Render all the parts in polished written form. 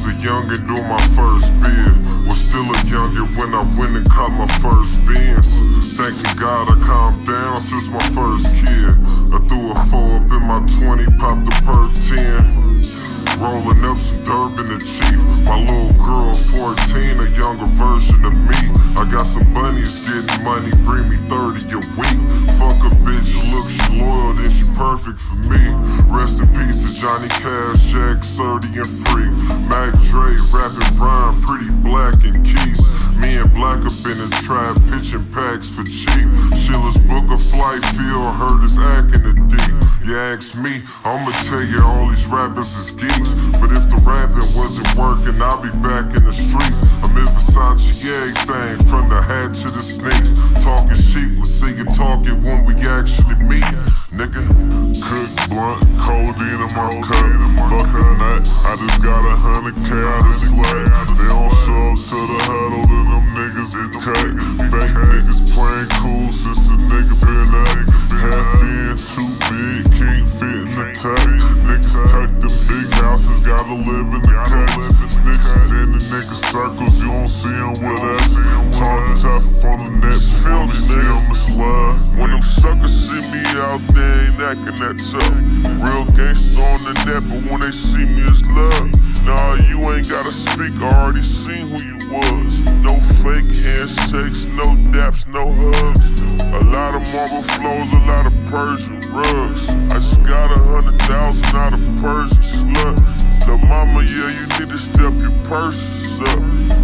a youngin' doing my first bid. Was still a youngin' when I went and caught my first Benz. Thanking God I calmed down since my first kid. I threw a 4 up in my 20, popped a perk 10. Rolling up some Durban the Chief. My little girl 14, a younger version of me. I got some bunnies getting money, bring me 30 a week. Fuck a bitch, look, she loyal, then she perfect for me. Rest in peace to Johnny Cash, Jack, Surdy, and Freak. Mac Dre, rapping Brian, Pretty Black, and Keys. Me and Black up in the trap, pitching packs for cheap. Shiller's book a flight, feel hurt is acting the D. You ask me, I'ma tell you all these rappers is geeks. But if the rapping wasn't working, I'll be back in the streets. I'm in Versace, everything, from the hat to the sneaks. Talking sheep, we'll see you talking when we actually meet. Nigga, cook blunt, codeine in my cup. Fuck a nut, I just got 100K out of slack. They don't show up to the huddle, then them niggas get cut. Fake niggas playing cool since a nigga been up. Half in, too big, can't fit in the tuck. Niggas tuck them big houses, gotta live in the cuts. Snitches in the nigga circles, you don't see them with us. Talk tough on the net, but when we see them, it's love. When them suckers see me out there, ain't acting that tough. Real gangsters on the net, but when they see me, it's love. Nah, you ain't gotta speak, I already seen who you was. No fake handshakes, no daps, no hugs. A lot of marble flows, a lot of Persian rugs. I just got 100,000 out of Persian slut. The mama, yeah, you need to step your purses up.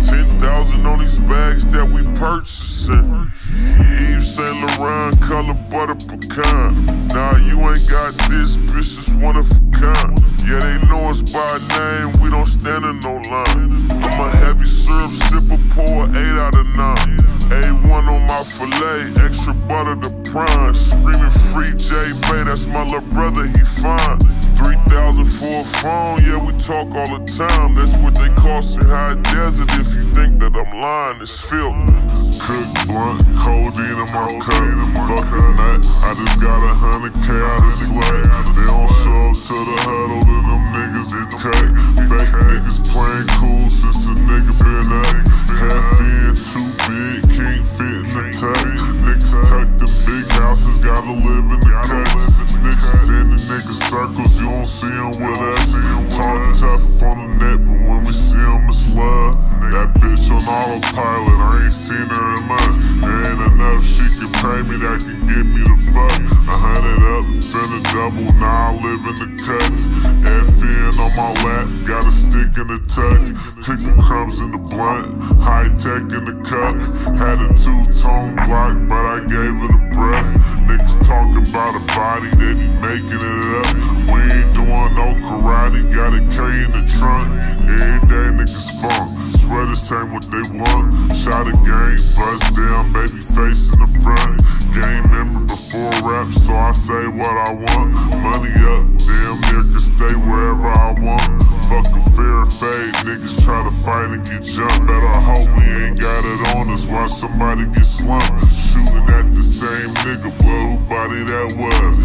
10,000 on these bags that we purchasing. Yves Saint Laurent, color butter pecan. Nah, you ain't got this, bitch, it's one of a kind. Yeah, they know us by name, we don't stand in no line. I'm a heavy syrup sipper, pour 8 out of 9. A1 on my filet, extra butter to prime. Screaming free J-Bay, that's my little brother, he fine. 3,000 for a phone, yeah, we talk all the time. That's what they cost in High Desert. If you think that I'm lying, it's filth. Cook blunt, codeine in my cup. Fuck a nut, I just got 100K out of slack. They don't show up to the huddle, then them niggas get cut. Fake niggas playing cool since a nigga been up. Half in, too big, can't fit in the tuck. Niggas tuck them big houses, gotta live in the cuts. Snitches in the nigga circles, you don't see them with us. Talk tough on the net, but when we see them, it's love. That bitch on autopilot, I ain't seen her in months. There ain't enough she can pay me that can get me the fuck. 100 up, finna double, now I live in the cuts. FN on my lap, got a stick in the tuck. Cook the crumbs in the blunt, high tech in the cup. Had a 2-tone Glock, but I gave it a breath. Niggas talking about a body, they be making it up. We ain't doing no karate, got a K in the trunk. Every day niggas funk, swear this ain't what they want. Shot a game, bust down, baby face in the front. Game member before rap, so I say what I want. Money up, damn near can stay wherever I want. Fuck a fair fade, niggas try to fight and get jumped. Better hope we ain't got it on us, watch somebody get slumped. Shooting at the same nigga, but who body that was?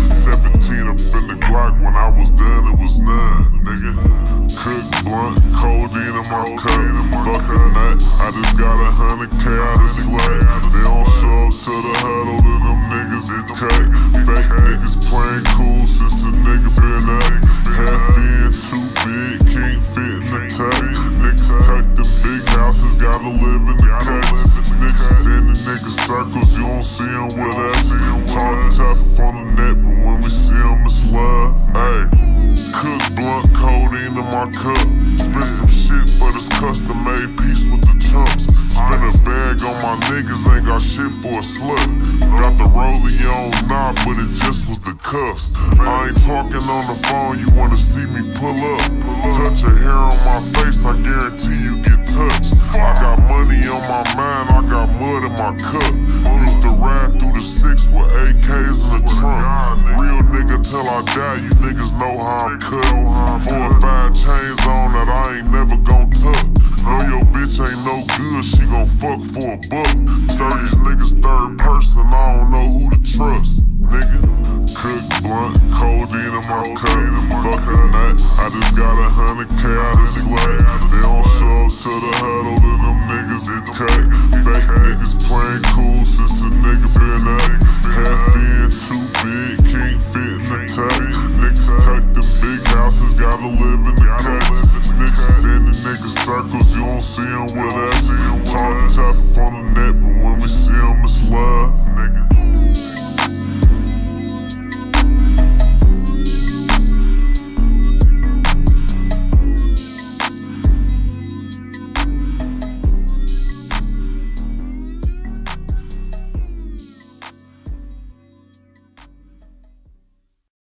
17 up in the Glock, when I was done it was none, nigga. Cook blunt, codeine in my cup. Fuck a nut, I just got 100K out of slack. They don't show up to the huddle, then them niggas get cut. Fake niggas playing cool since a nigga been up. Half in, too big, can't fit in the tuck. Niggas tuck them big houses, gotta live in the cuts. Snitches in the nigga circles, you don't see them with us. Talk tough on the net, but when we see them, it's love. Ayy, cook blunt, codeine in my cup. Spend some shit for this custom made piece with the chunks. Spend a bag on my niggas, ain't got shit for a slut. Got the rollie on knob, but it just was the cuffs. I ain't talking on the phone, you wanna see me pull up. Touch a hair on my face, I guarantee you get touched. I got money on my mind, I got mud in my cup. Used to ride through the 6 with AKs in the trunk. Real nigga till I die, you niggas know how I'm cut. 4 or 5 chains on that I ain't never gon' tuck. Know your bitch ain't no good, she gon' fuck for a buck. Sir, these niggas third person, I don't know who to trust. Nigga, cook blunt, codeine in my cup. Fuck a nut, I just got 100K out of slack. They don't niggas circles, you don't see them with us. Talk tough on the net, but when we see them, it's love.